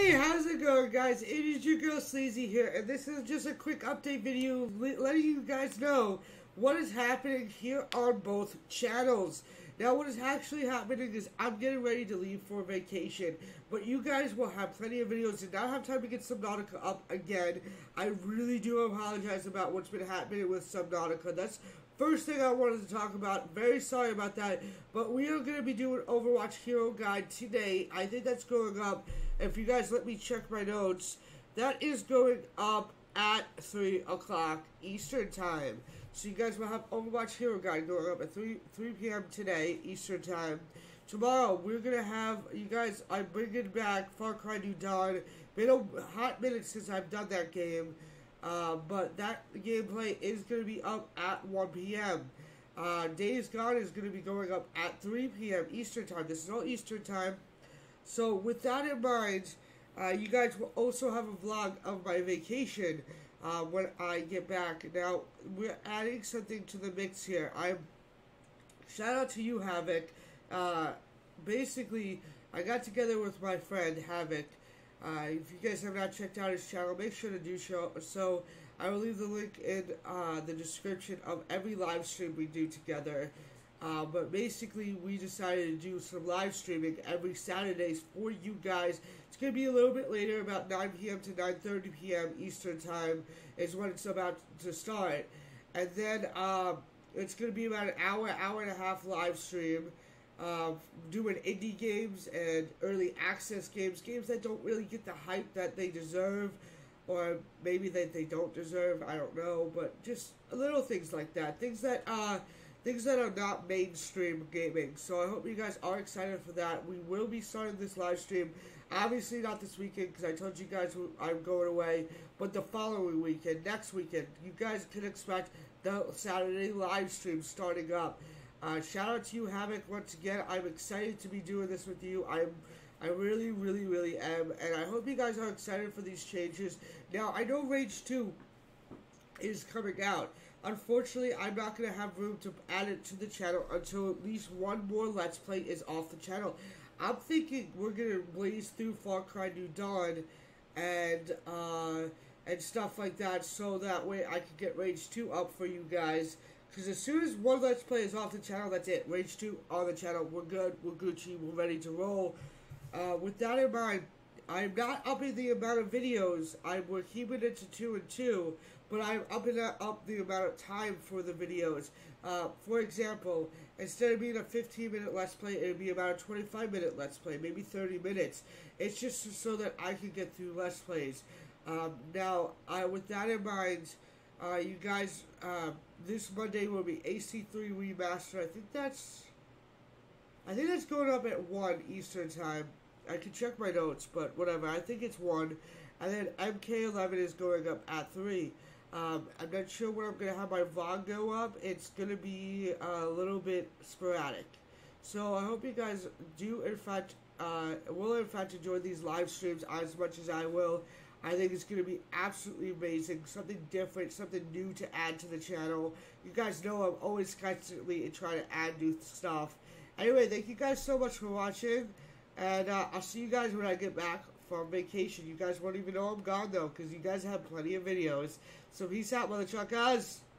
Hey, how's it going, guys? It is your girl Sleazy here, and this is just a quick update video letting you guys know what is happening here on both channels. Now, what is actually happening is I'm getting ready to leave for vacation, but you guys will have plenty of videos and now have time to get Subnautica up again. I really do apologize about what's been happening with Subnautica. That's first thing I wanted to talk about. Very sorry about that, but we are going to be doing Overwatch Hero Guide today. I think that's going up, if you guys let me check my notes, that is going up at 3 o'clock Eastern Time. So you guys will have Overwatch Hero Guide going up at 3 p.m. today, Eastern Time. Tomorrow, we're going to have, you guys, I'm bringing back Far Cry New Dawn. Been a hot minute since I've done that game. But that gameplay is going to be up at 1 p.m. Days Gone is going to be going up at 3 p.m. Eastern Time. This is all Eastern Time. So with that in mind, you guys will also have a vlog of my vacation when I get back. Now, we're adding something to the mix here. Shout out to you, Havoc. Basically, I got together with my friend, Havoc. If you guys have not checked out his channel, make sure to do so. I will leave the link in the description of every live stream we do together. But basically, we decided to do some live streaming every Saturdays for you guys. It's going to be a little bit later, about 9 p.m. to 9:30 p.m. Eastern Time is when it's about to start. And then it's going to be about an hour and a half live stream. Doing indie games and early access games that don't really get the hype that they deserve, or maybe that they don't deserve, I don't know, but just little things like that, things that are not mainstream gaming. So I hope you guys are excited for that. We will be starting this live stream, obviously not this weekend, because I told you guys I'm going away, but the following weekend, next weekend, you guys can expect the Saturday live stream starting up. Shout out to you, Havoc, once again. I'm excited to be doing this with you. I really, really, really am. And I hope you guys are excited for these changes. Now, I know Rage 2 is coming out. Unfortunately, I'm not going to have room to add it to the channel until at least one more Let's Play is off the channel. I'm thinking we're going to blaze through Far Cry New Dawn and stuff like that, so that way I can get Rage 2 up for you guys. Because as soon as one Let's Play is off the channel, that's it. Rage 2 on the channel. We're good. We're Gucci. We're ready to roll. With that in mind, I'm not upping the amount of videos. We're keeping it to 2 and 2. But I'm upping up the amount of time for the videos. For example, instead of being a 15-minute Let's Play, it would be about a 25-minute Let's Play. Maybe 30 minutes. It's just so that I can get through Let's Plays. Now, with that in mind, you guys, this Monday will be AC3 Remastered. I think that's going up at 1 Eastern Time. I can check my notes, but whatever. I think it's 1. And then MK11 is going up at 3. I'm not sure when I'm going to have my vlog go up. It's going to be a little bit sporadic. So I hope you guys do, in fact, will in fact enjoy these live streams as much as I will. I think it's going to be absolutely amazing, something different, something new to add to the channel. You guys know I'm always constantly trying to add new stuff. Anyway, thank you guys so much for watching, and I'll see you guys when I get back from vacation. You guys won't even know I'm gone, though, because you guys have plenty of videos. So peace out, mother truckers!